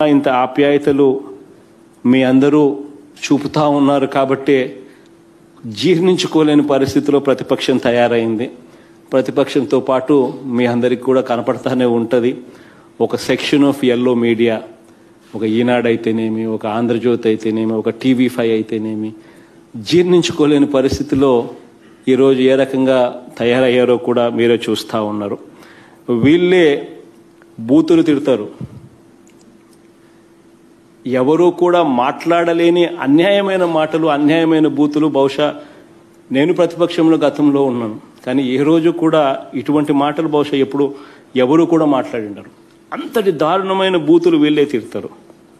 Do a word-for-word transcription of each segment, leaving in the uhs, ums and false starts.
ఇంత ఆప్యాయతలు మీ అందరూ చూపుతూ ఉన్నారు కాబట్టే జీర్ణించుకోలేని పరిస్థితిలో ప్రతిపక్షం తయారైంది. ప్రతిపక్షంతో పాటు మీ అందరికీ కూడా కనపడతానే ఉంటుంది ఒక సెక్షన్ ఆఫ్ ఎల్లో మీడియా, ఒక ఈనాడు అయితేనేమి, ఒక ఆంధ్రజ్యోతి అయితేనేమి, ఒక టీవీ ఫైవ్ అయితేనేమి, జీర్ణించుకోలేని పరిస్థితిలో ఈరోజు ఏ రకంగా తయారయ్యారో కూడా మీరే చూస్తూ ఉన్నారు. వీళ్ళే బూతులు తిడతారు, ఎవరూ కూడా మాట్లాడలేని అన్యాయమైన మాటలు, అన్యాయమైన బూతులు. బహుశా నేను ప్రతిపక్షంలో గతంలో ఉన్నాను, కానీ ఏ రోజు కూడా ఇటువంటి మాటలు బహుశా ఎప్పుడు ఎవరు కూడా మాట్లాడిండరు. అంతటి దారుణమైన బూతులు వీళ్ళే తిడతారు.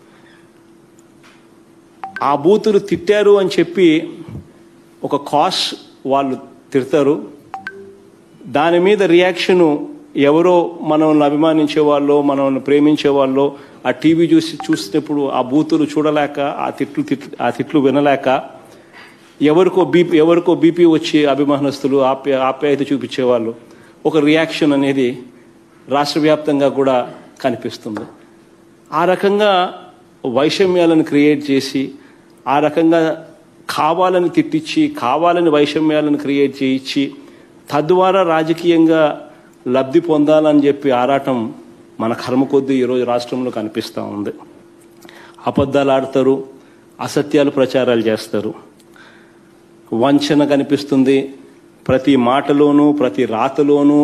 ఆ బూతులు తిట్టారు అని చెప్పి ఒక కాస్ వాళ్ళు తిడతారు, దాని మీద రియాక్షను ఎవరో మనల్ని అభిమానించే వాళ్ళు, మనల్ని ప్రేమించే వాళ్ళు ఆ టీవీ చూసి చూసినప్పుడు ఆ బూతులు చూడలేక, ఆ తిట్లు తిట్లు ఆ తిట్లు వినలేక ఎవరికో బీపీ ఎవరికో బీపీ వచ్చి అభిమానస్తులు ఆప్య ఆప్యాయత చూపించేవాళ్ళు ఒక రియాక్షన్ అనేది రాష్ట్ర వ్యాప్తంగా కూడా కనిపిస్తుంది. ఆ రకంగా వైషమ్యాలను క్రియేట్ చేసి, ఆ రకంగా కావాలని తిట్టించి, కావాలని వైషమ్యాలను క్రియేట్ చేయించి, తద్వారా రాజకీయంగా లబ్ధి పొందాలని చెప్పి ఆరాటం మన కర్మ కొద్దీ ఈరోజు రాష్ట్రంలో కనిపిస్తూ ఉంది. అబద్ధాలు ఆడతారు, అసత్యాలు ప్రచారాలు చేస్తారు, వంచన కనిపిస్తుంది. ప్రతి మాటలోనూ ప్రతి రాతలోనూ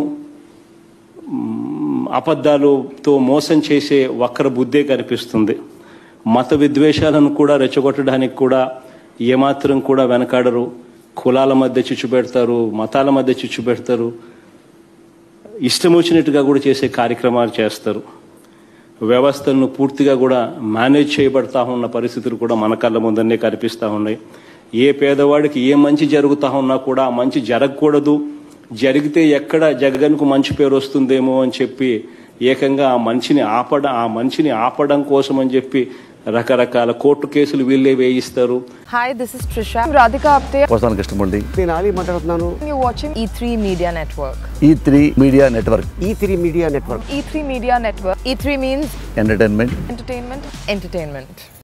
అబద్ధాలతో మోసం చేసే వక్ర బుద్ధే కనిపిస్తుంది. మత విద్వేషాలను కూడా రెచ్చగొట్టడానికి కూడా ఏమాత్రం కూడా వెనకాడరు. కులాల మధ్య చిచ్చు పెడతారు, మతాల మధ్య చిచ్చు పెడతారు, ఇష్టం వచ్చినట్టుగా కూడా చేసే కార్యక్రమాలు చేస్తారు. వ్యవస్థలను పూర్తిగా కూడా మేనేజ్ చేయబడతా ఉన్న పరిస్థితులు కూడా మన కళ్ళ ముందనే కనిపిస్తూ ఉన్నాయి. ఏ పేదవాడికి ఏ మంచి జరుగుతూ ఉన్నా కూడా ఆ మంచి జరగకూడదు, జరిగితే ఎక్కడ జగన్కు మంచి పేరు వస్తుందేమో అని చెప్పి ఏకంగా ఆ మంచిని ఆపడ ఆ మంచిని ఆపడం కోసం అని చెప్పి రకరకాల కోర్టు కేసులు వీళ్ళే వేయిస్తారు. Hi, this is Trisha. I'm Radhika Apte. వస్తాను కృష్ణమూర్తి. నేను ఆలీ మాట్లాడుతున్నాను. You're watching E three Media Network. E three Media Network. E three Media Network. E three Media Network. E three means Entertainment. entertainment. Entertainment.